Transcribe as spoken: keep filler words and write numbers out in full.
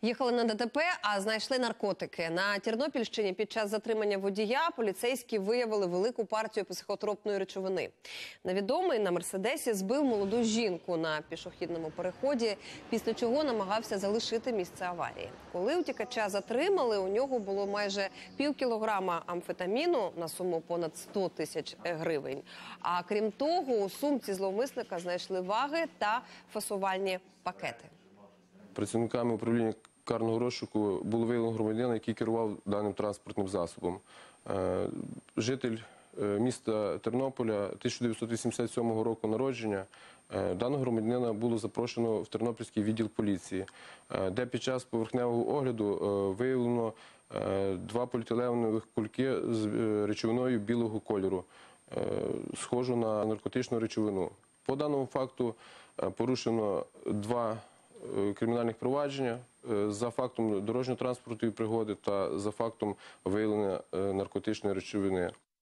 Їхали на ДТП, а знайшли наркотики. На Тернопільщині під час затримання водія поліцейські виявили велику партію психотропної речовини. Невідомий на Мерседесі збив молоду жінку на пішохідному переході, після чого намагався залишити місце аварії. Коли утікача затримали, у нього було майже пів кілограма амфетаміну на суму понад сто тисяч гривень. А крім того, у сумці зловмисника знайшли ваги та фасувальні пакети. Працівниками управління карного розшуку було виявлено громадянина, який керував даним транспортним засобом. Житель міста Тернополя, тисяча дев'ятсот вісімдесят сьомого року народження. Даного громадянина було запрошено в Тернопільський відділ поліції, де під час поверхневого огляду виявлено два поліетиленових кульки з речовиною білого кольору, схожу на наркотичну речовину. По даному факту порушено два кримінальних провадження за фактом дорожньо-транспортної пригоди та за фактом виявлення наркотичної речовини.